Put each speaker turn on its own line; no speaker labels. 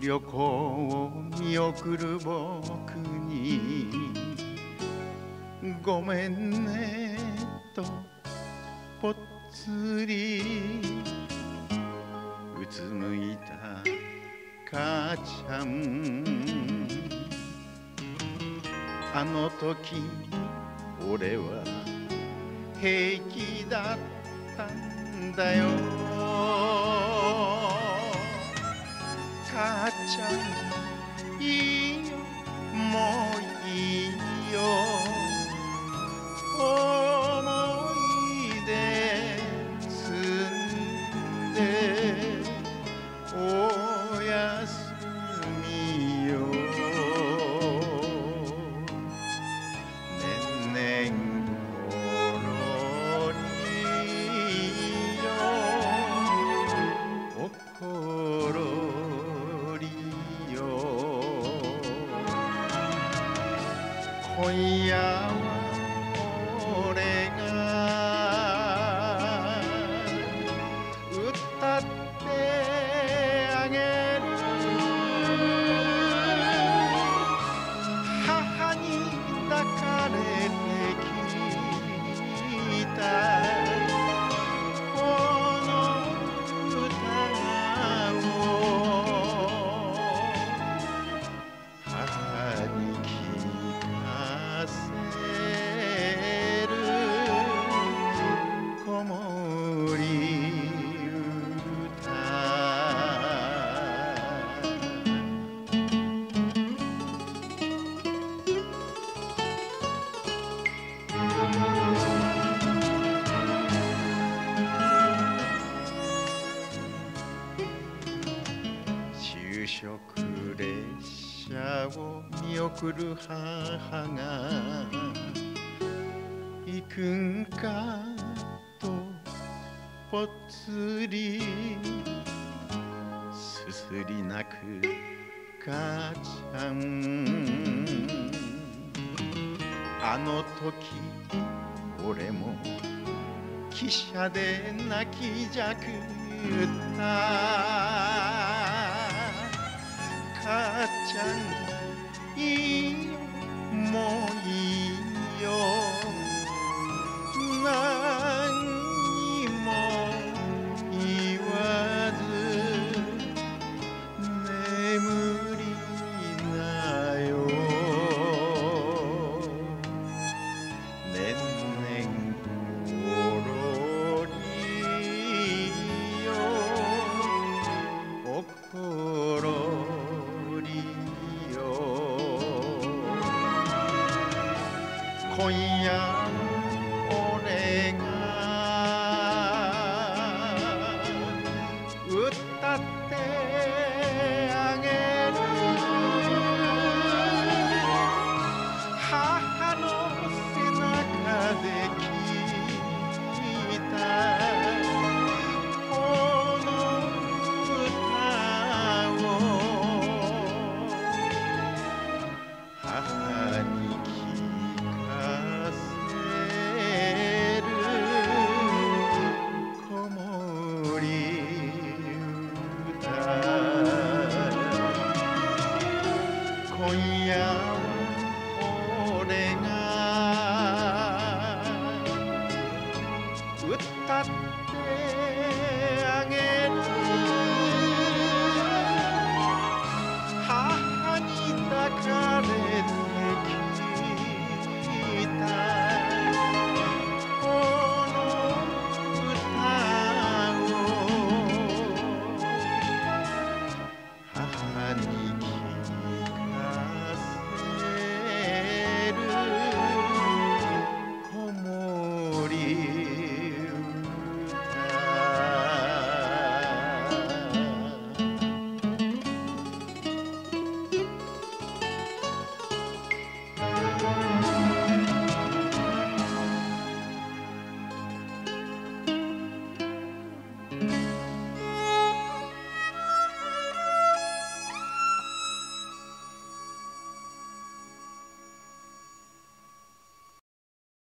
旅行を見送る僕にごめんねとぽっつりうつむいた母ちゃん、あの時俺は平気だったんだよ。母ちゃんいいよもういいよ、思い出積んでおやすみよ。ねんねんころりよおころりよ。今夜は俺が歌ってあげる。母に抱かれてきたこの歌を母に聞かせる子守歌。就職列車を見送る母が行くんかとぽっつりすすり泣く母ちゃん、あの時俺も汽車で泣きじゃくった母ちゃんいいよもういいよ、何にも言わず眠りなよ。ねんねんころりよおころりよ。今夜俺が